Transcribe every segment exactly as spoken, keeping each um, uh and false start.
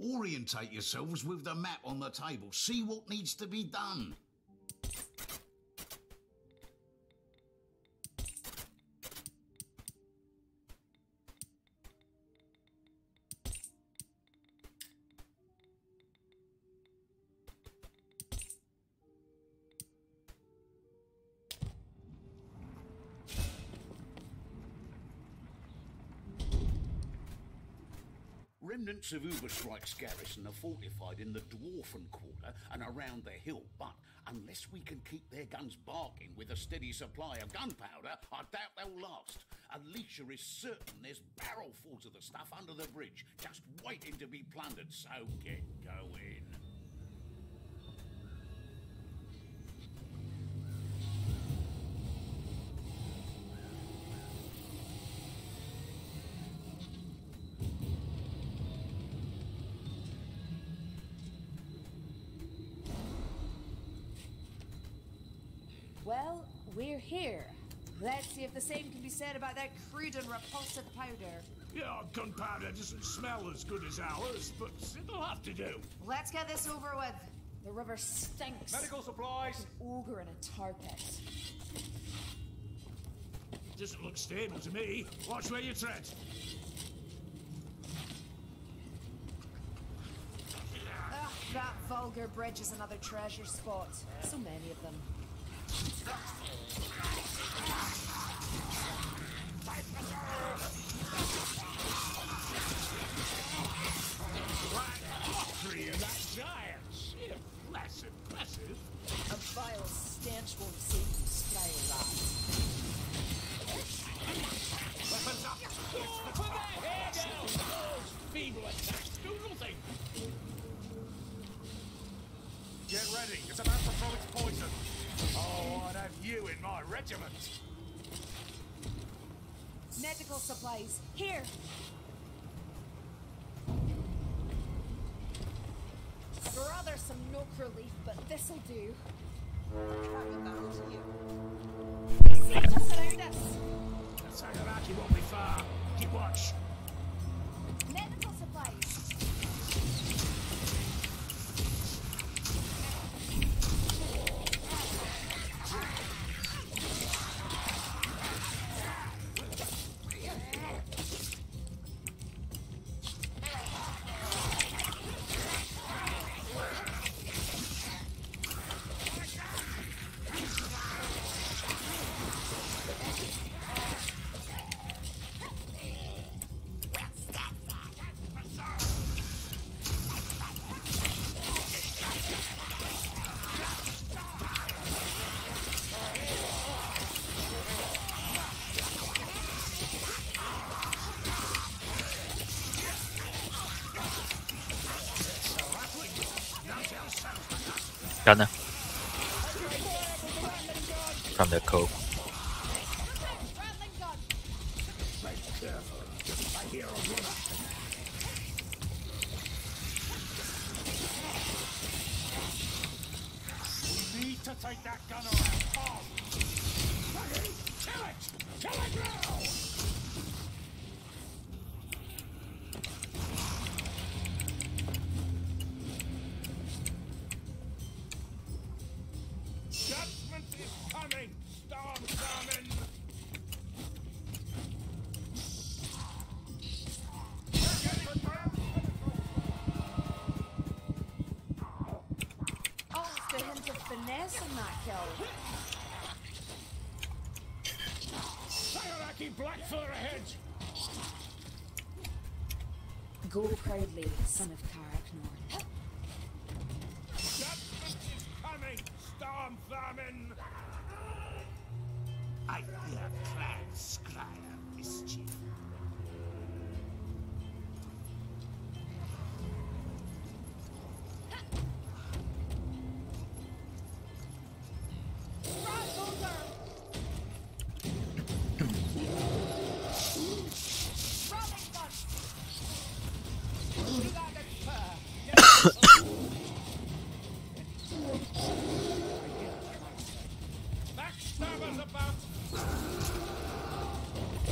Orientate yourselves with the map on the table. See what needs to be done. Remnants of Uberstrike's garrison are fortified in the Dwarfen Quarter and around the hill, but unless we can keep their guns barking with a steady supply of gunpowder, I doubt they'll last. Alicia is certain there's barrelfuls of the stuff under the bridge, just waiting to be plundered, so get going. Well, we're here. Let's see if the same can be said about that crude and repulsive powder. Yeah, gunpowder doesn't smell as good as ours, but it'll have to do. Let's get this over with. The river stinks. Medical supplies! An ogre in a tar pit. Doesn't look stable to me. Watch where you tread. Ugh, that vulgar bridge is another treasure spot. So many of them. Three of that giant ship. Less impressive. A vile stench won't save you, spry rat. Weapons up. Put that head down! Those feeble attacks do nothing! Get ready, it's about to throw its poison. Oh, I'd have you in my regiment. Medical supplies. Here. Rather some knock relief, but this'll do. They seem to surround us. That Sagaraki won't be far. Keep watch. Medical supplies. Gunner from the cove. We need to take that gun around. Oh. Kill it! Kill it now! Judgment is coming! Storm coming! Oh, it's the hint of finesse in that kill. Sagaraki Blackfur ahead! Go proudly, son of Karak Nord. Judgment is coming! Storm famine! I fear Clan Scryer mischief. Backstabber's about!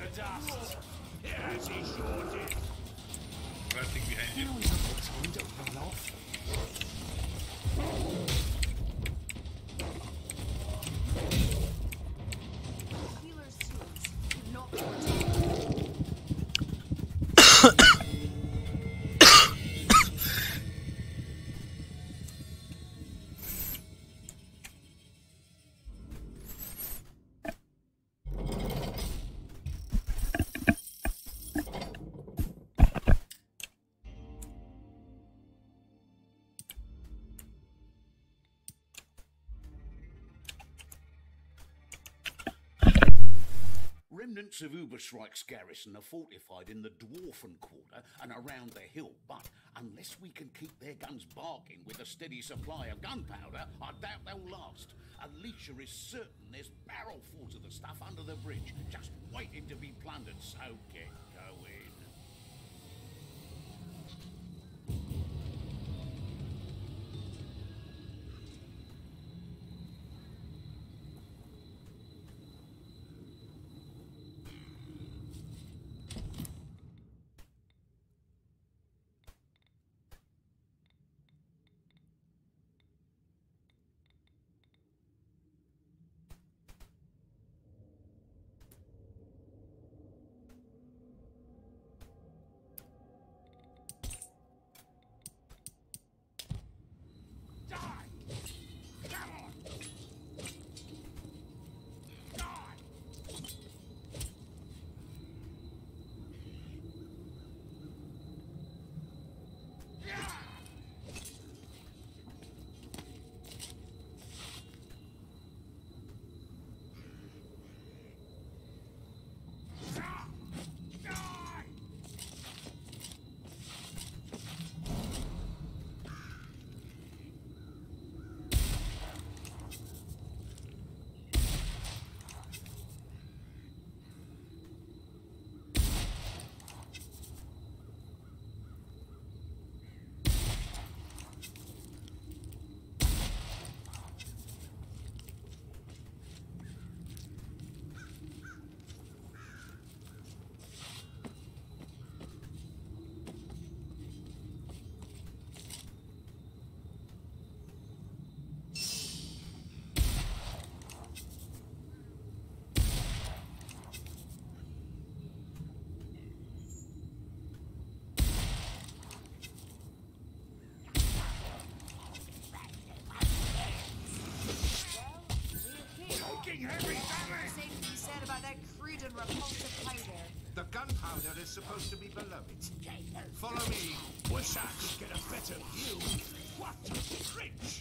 the dust. Yes, he sure did. Resting behind you. Now we have got time to run off. Healer's tools. Do not protect. Remnants of Uberstrike's garrison are fortified in the Dwarfen Quarter and around the hill, but unless we can keep their guns barking with a steady supply of gunpowder, I doubt they'll last. Alicia is certain there's barrelfuls of the stuff under the bridge, just waiting to be plundered, so get going. Same to be said about that crude and repulsive powder. The gunpowder is supposed to be below it. Follow me. Wish I could get a better view. What a bridge!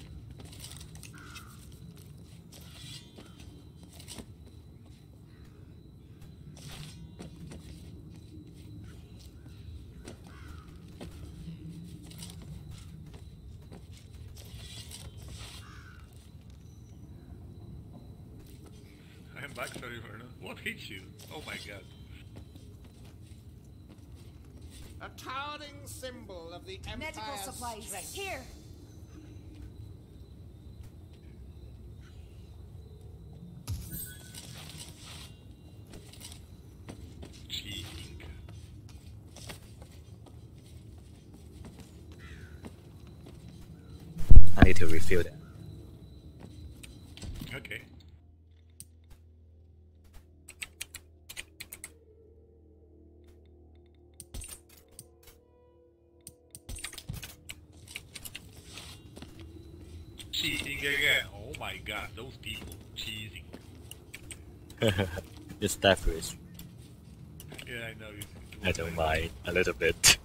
I'm back, sorry, Vernon. What hit you? Oh my god. A towering symbol of the Empire's Medical supplies. strength. Here. Cheating. I need to refill that. Okay. Cheating again. Oh my god, those people cheating. It's devilish. Yeah, I know. You, I don't mind a little bit.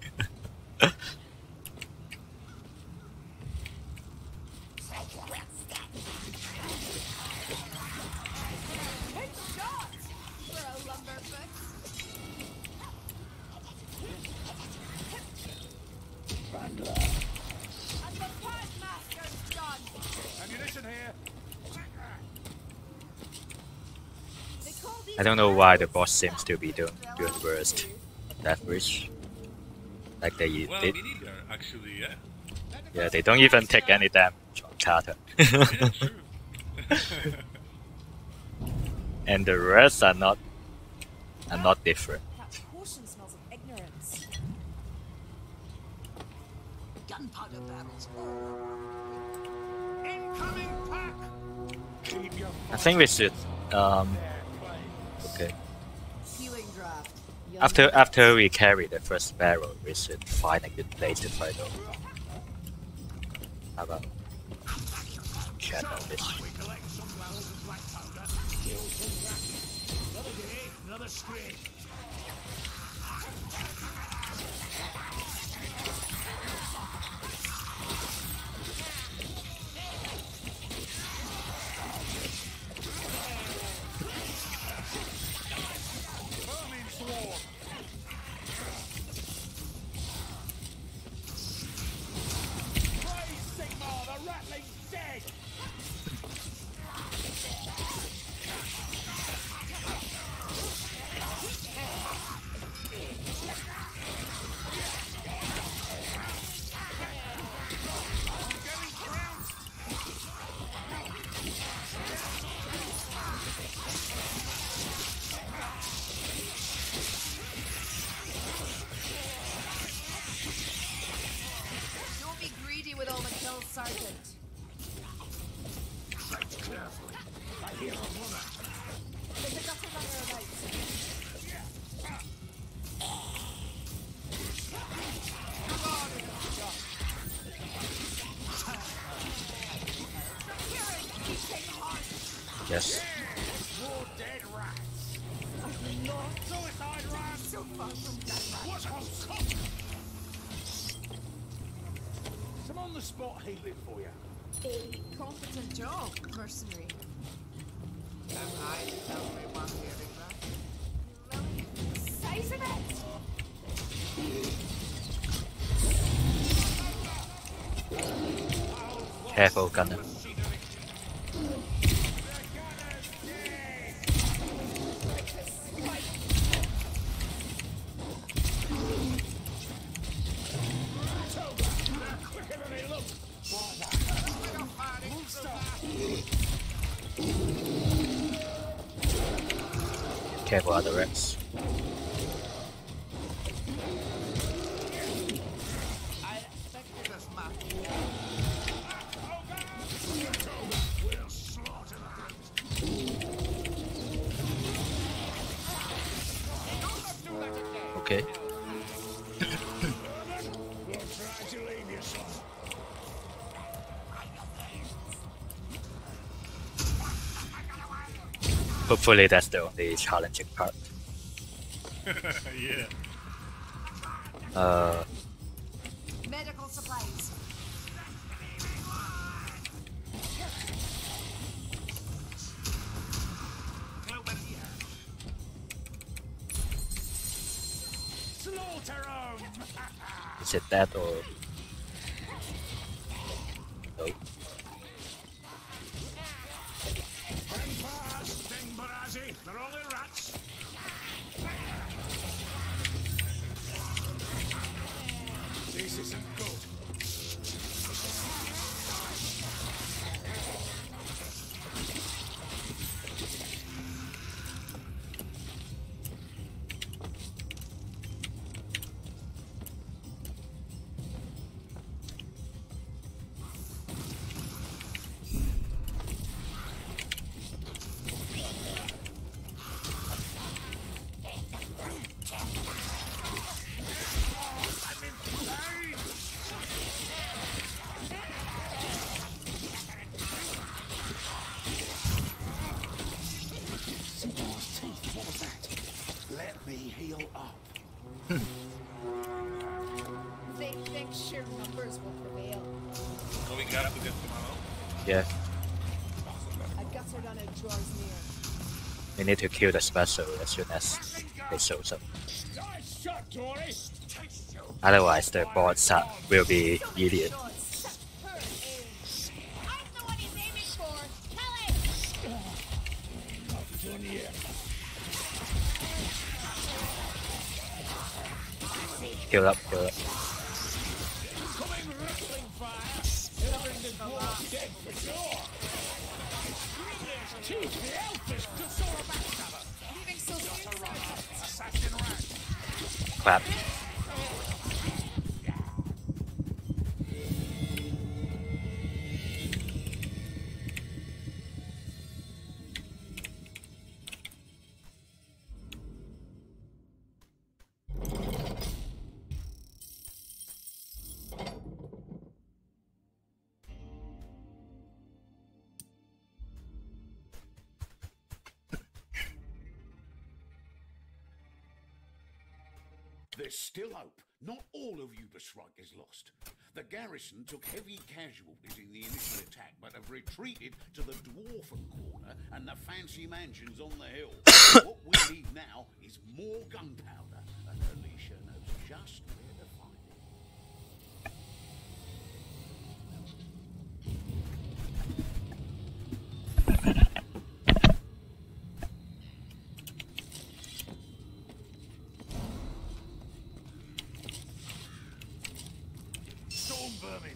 I don't know why the boss seems to be doing, doing worst. Devilish. Like they well, did. me neither, actually, yeah. Yeah, they don't even take any damage on Carter. Yeah, true. And the rest are not and not different. That potion smells of ignorance. Gunpowder barrels. Incoming pack! Keep your I think we should. Um, okay. Healing draft. Young After blood. after we carry the first barrel, we should find a good place to fight over. How about chat on this? We collect some wells and black powder. Kill some rats. Another day, another scrape. vermin swarm. Praise Sigmar, the ratling's dead. Don't be greedy with all the kills, Sergeant. Tread carefully. I hear a runner. There's a gutter runner about. Yes. More dead rats. Suicide rats. So far from that. What's on top? Some on the spot healing for you. A competent job, mercenary. Am I the only one hearing that? Size of it! Careful, Gunner. Quicker than they look. Careful, other rats. I expected as much. We'll slaughter them. Okay. We'll try to leave you some. Hopefully that's the only challenging part. Yeah. Uh, Medical supplies. Slaughter 'em. is it that or no? Vampires, Deng Barazi, they're only rats. This isn't good. Sigmar's teeth, what was that? Let me heal up. They think sheer numbers will prevail. So we got to get tomorrow. Yeah, A gutter runner draws near. we need to kill the special as soon as they shows up. Nice shot, Tory. Otherwise, the bots are, will be idiot. Shots. Her aim. I'm the one he's aiming for. Kill him! Done yet. Heal up, heal up. Coming wrestling fire. It'll bring the dwarf dead for sure. Jeez, the elf is just saw a backstabber. Leaving so soon, Sergeant. Clap. There's still hope. Not all of Ubersreich is lost. The garrison took heavy casualties in the initial attack, but have retreated to the Dwarfen Quarter and the fancy mansions on the hill. What we need now is more gunpowder, and Alicia knows just where to find it. Storm vermin.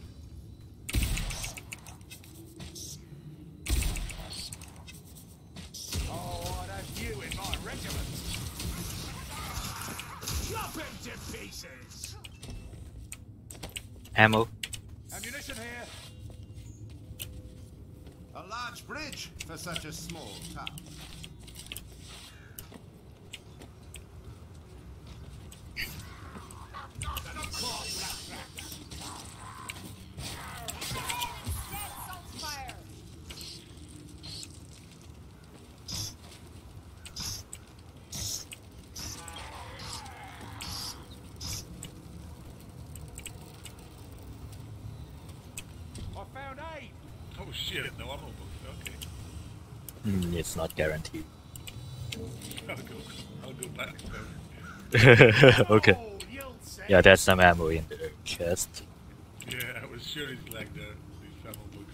Oh, I'd have you in my regiment. Chop him to pieces! Ammo. Ammunition here. A large bridge for such a small town. I found aid. Oh shit, no ammo book. Okay. Mm, it's not guaranteed. I'll go, I'll go back there. Okay. Oh, you'll say. Yeah, there's some ammo in the chest. Yeah, I was sure it's like the, these ammo books.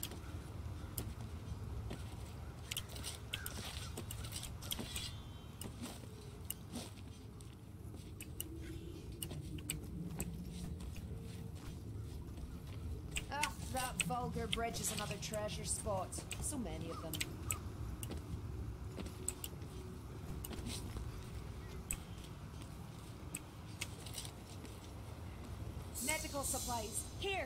Ah, that vulgar bridge is another treasure spot. So many of them. Medical supplies. Here!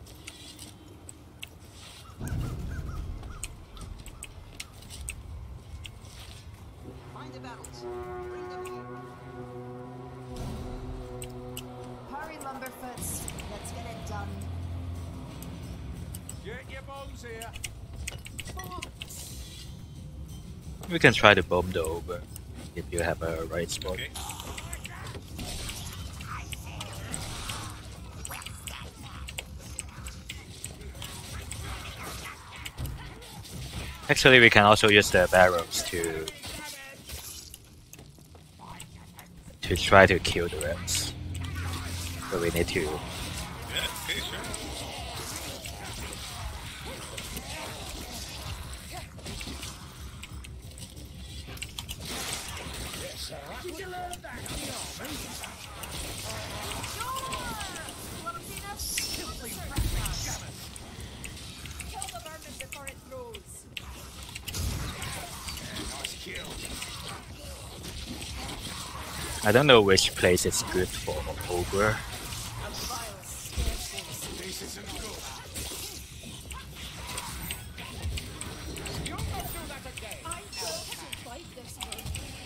Find the battles. Bring them here. Hurry, Lumberfoots. Let's get it done. Get your bombs here. We can try to bomb the over if you have a right spot. Okay. Actually, we can also use the barrels to to try to kill the rats. But we need to. Yeah, okay, sure. Did you learn that in the army? Filthy rat scanners. Kill the vermin before it grows. Nice kill. I don't know which place is good for ogre. This isn't good. You'll not do that again. I don't fight this way.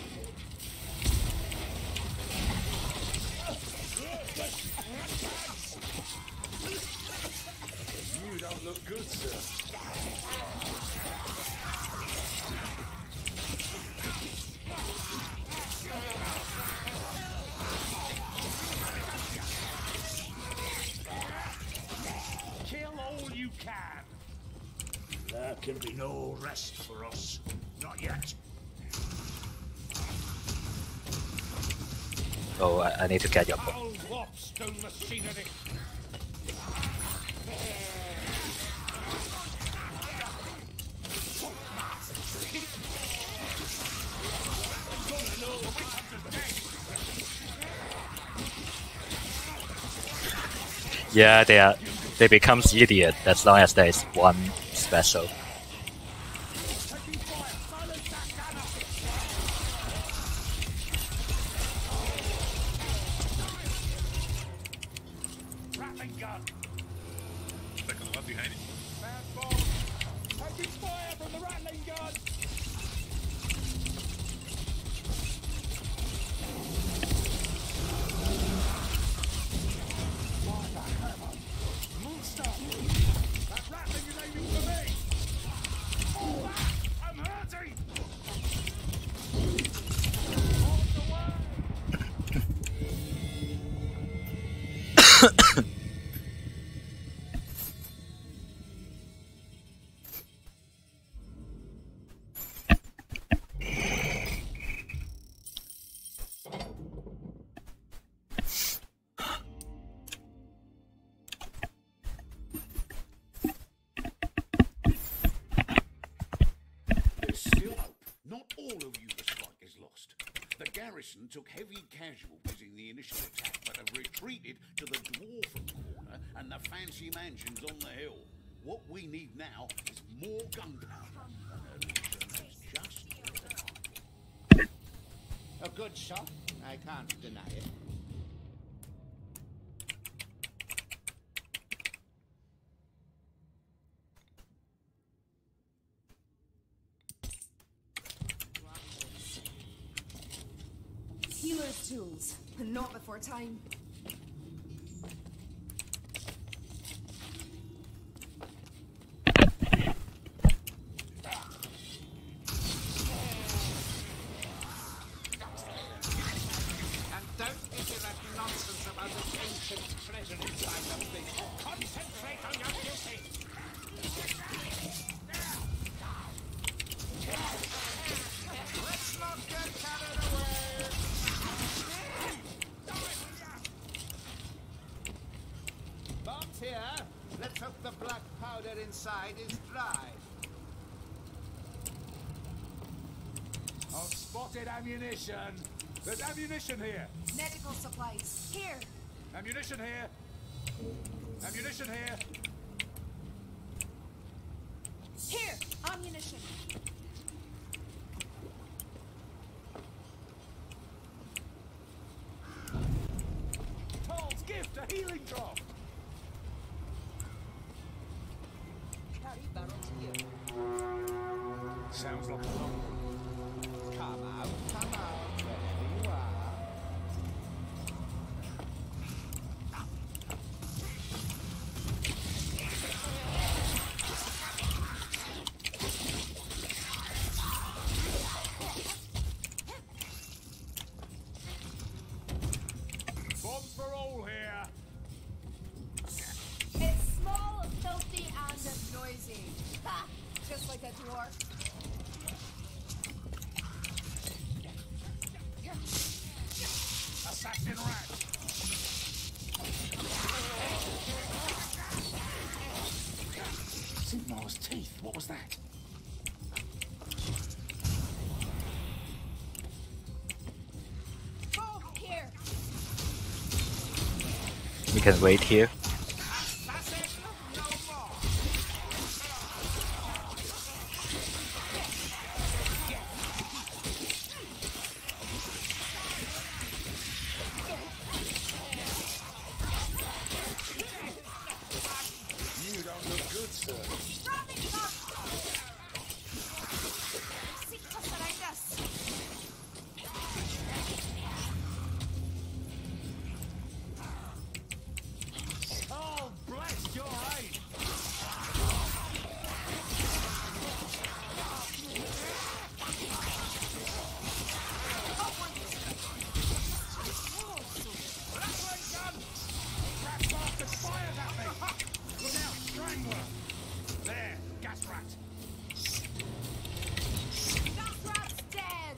You don't look good, sir. Kill all you can. There can be no rest for us. Not yet. Oh, I, I need to get your bomb. Old Wopstone machinery. Yeah, they are. They becomes idiot as long as there is one special. Taking fire. Silence that gunner. behind it. Man forward. Taking fire from the rattling gun. Monster! That rattling is aiming for me! Fall back! I'm hurting! On the way! There's still hope. Not all of Uber Strike is lost. The garrison took heavy casualties in the initial attack, but have retreated to the Dwarfen Corner and the fancy mansions on the hill. What we need now is more gunpowder. And Alicia has just arrived. A good shot. I can't deny it. Healer's tools. Not before time. And don't issue that nonsense about the ancient treasure inside the thing. Concentrate on your duty. Let's not get carried away. Bombs here. Let's hope the black powder inside is dry. I've spotted ammunition. There's ammunition here. Medical supplies. Here. Ammunition here. Ammunition here. Here. Ammunition. Toll's gift, a healing drop. Carry barrels here. Sounds like a long one. Come out, come out, wherever you are. Bombs for all here. It's small, filthy, and noisy. Ha! Just like a dwarf. Assassin rat. Sigmar's teeth. What was that? Oh, here. We can wait here. That's it, no more. You don't look good, sir. Dropping up. Seek to surround us. Oh, bless your aid. Rattling gun! Rat bastard fires at me! Look out, strangler! There, gas rat. That rat's dead.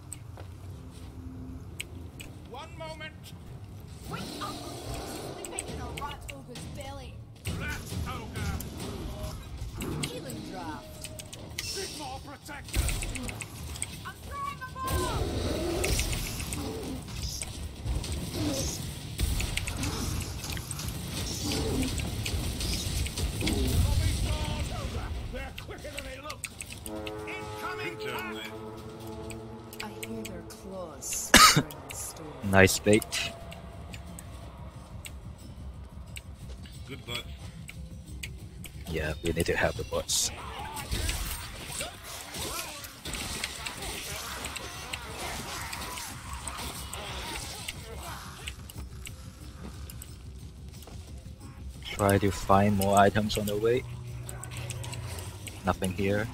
One moment. Wait up. Sleeping in a rat ogre's belly. Rat ogre. Healing draft. Sigmar protector. I'm throwing a bomb. Zombies gone. They're quicker than they look. Incoming Good job, man. I hear their claws sputtering in the storm. Nice bait. Good butt. Yeah, we need to help the boss. Try to find more items on the way. Nothing here.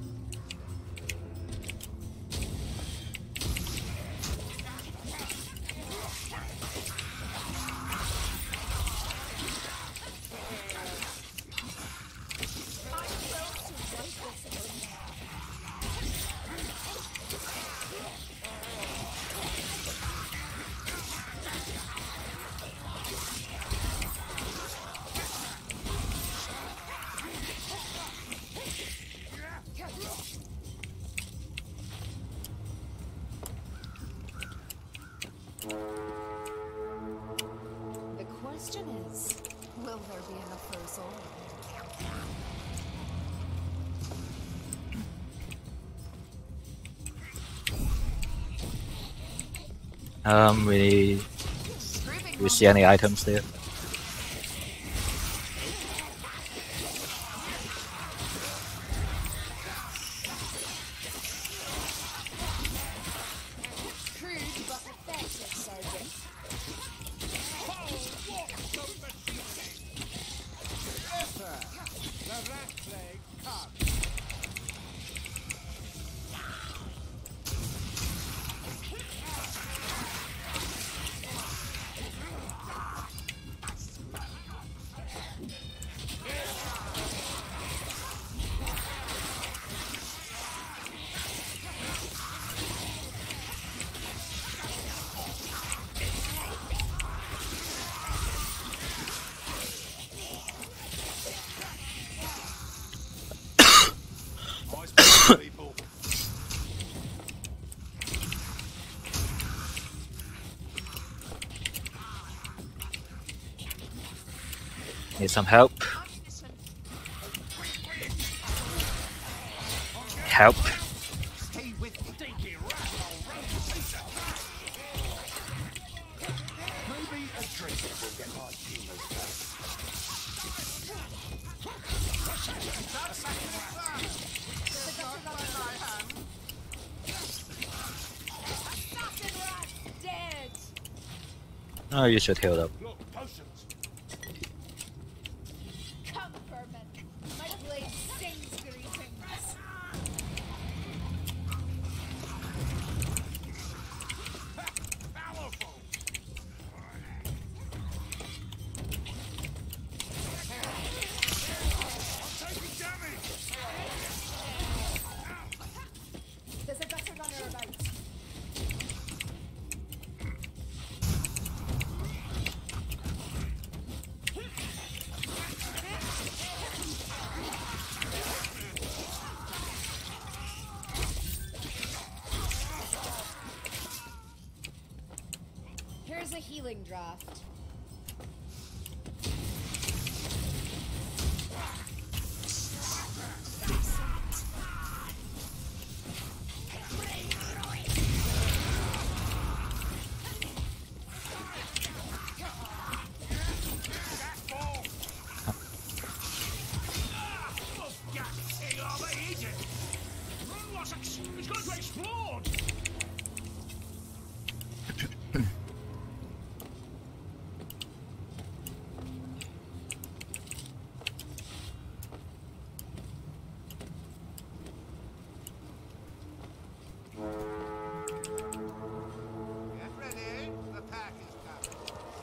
The question is, will there be enough for us all? Um, we do we see any items there? Crude but effective, Sergeant. The rat plague comes. People. Need some help. Help. Stay with me. Stinky rat, I'll run you pizza. Maybe a drink will get my humours back. Assassin rat dead! Oh, you should heal them. Look, potions. Come, vermin. My blade sings greetings. Powerful. I'm taking damage. There's a better runner about. Here's a healing draft. It's going to explode! Get ready. The pack is coming.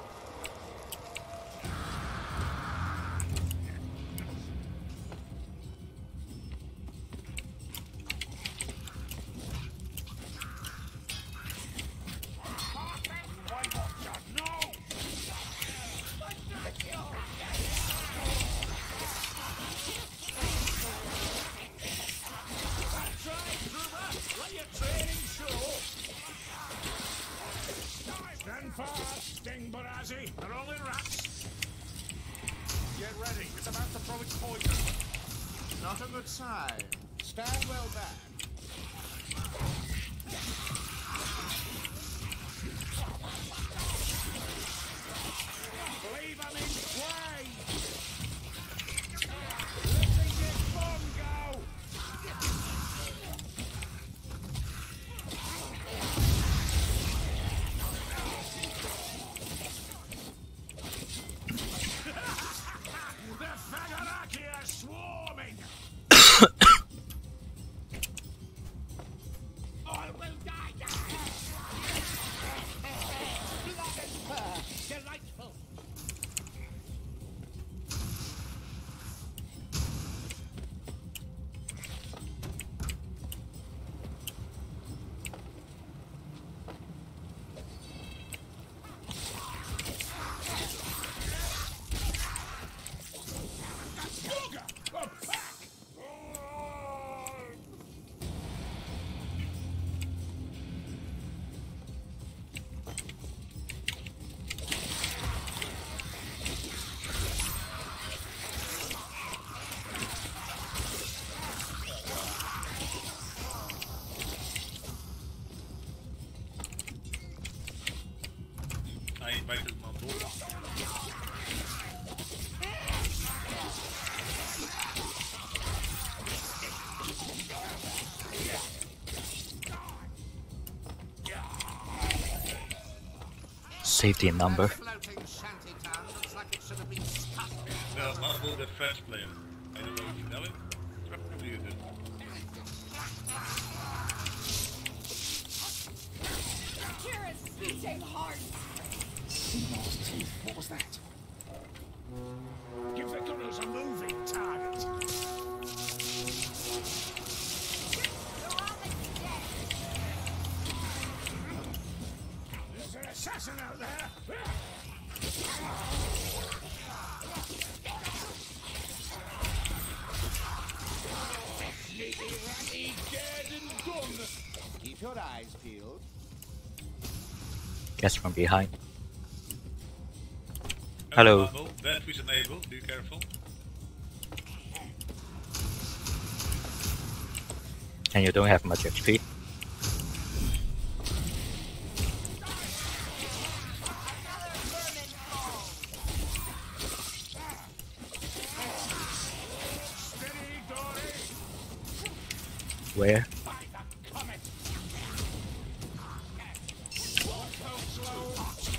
No! Let your training show! Stand fast, Sting Barazzi. They're only rats. Get ready. It's about to throw its poison. Not a good sign. Stand well back. Leave them in play! I invited him on board. Safety in number. Floating shanty town looks like it should have been stuck. No, Marvel, the French player. I don't know if you know it. Probably you do. Kira's beating hard. Seamore's teeth. What was that? Give the gunners a moving target. There's an assassin out there. Sneaky ratty, dead and gone. Keep your eyes peeled. Guess from behind. Hello. Marvel, that is enabled. Be careful. And you don't have much H P. Steady, Dory. Where? By the comet. Walk so slow.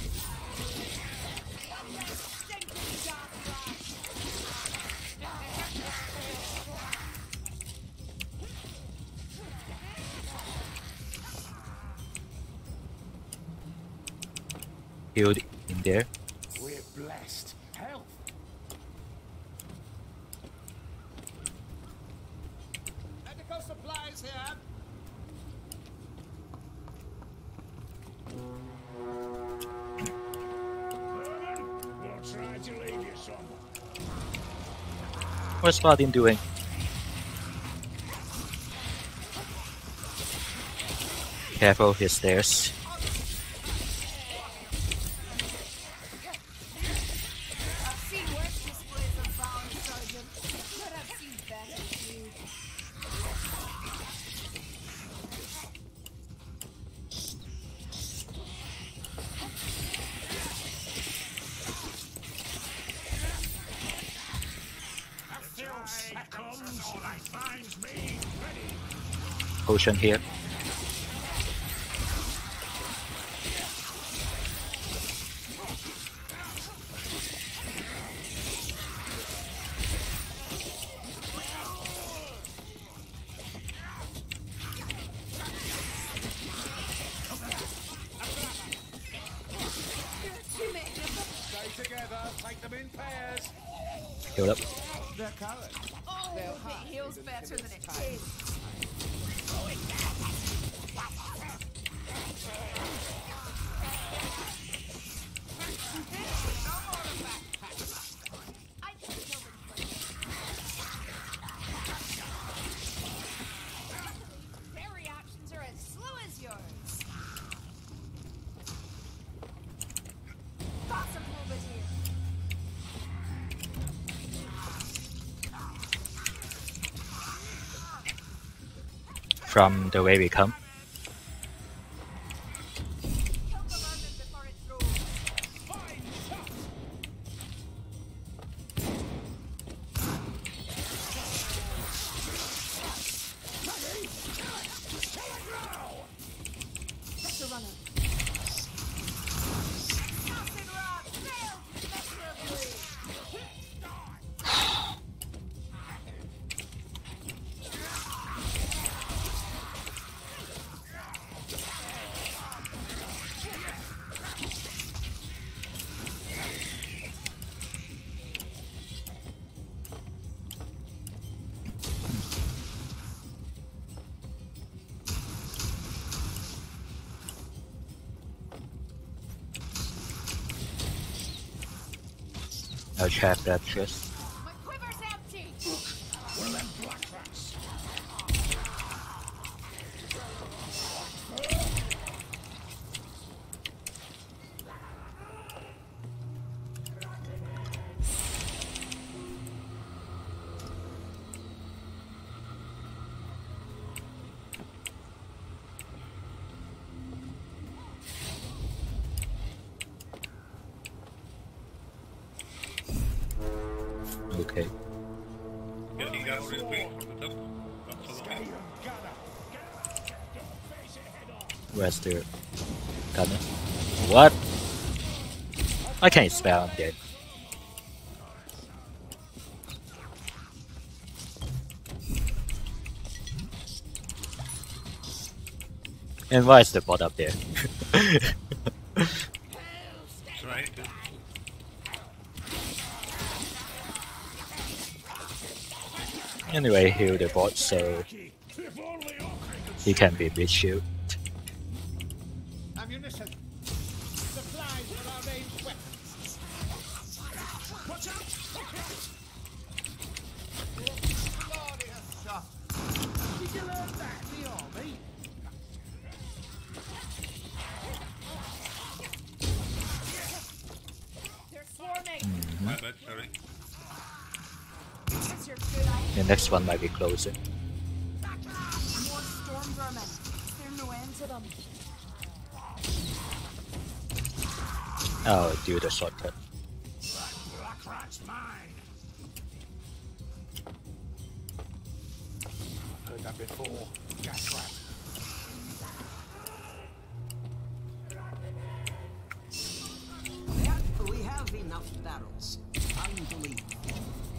Healed in there. We're blessed. Health. Medical supplies here. Herman, we'll try to leave you some. What's Paladin doing? Careful, his stairs. I've seen worse displays of valor, Sergeant. But I've seen better too. After it comes, I find me ready. Potion here. Stay together. Take them in pairs. Healed up. They're cowards. Oh, it heals better than it tastes. I can kill them quick. Their reactions are as slow as yours. Got some movement here. From the way we come. Kill the vermin before it grows. Fine shot. That's a runner. Acid rock failed miserably. I'll check that chest. My quiver's empty. One of them black rats. Okay. Yeah, he got rid of me from the temple. Absolutely. Where's the gunner? What? I can't spell, I'm dead. And why is the bot up there? Trying to. Anyway, heal the bot so he can be mid shield. Ammunition. Supplies for our ranged weapons. Watch out! Glorious shot. Did you learn that in the army? They're swarming. My bad, sorry. That's your good idea. The next one might be closer. More storm vermin. Is there no end to them? I'll do the shortcut. Black rat's mine. Heard that before. Gas trap. Yeah, we have enough barrels. Time to leave.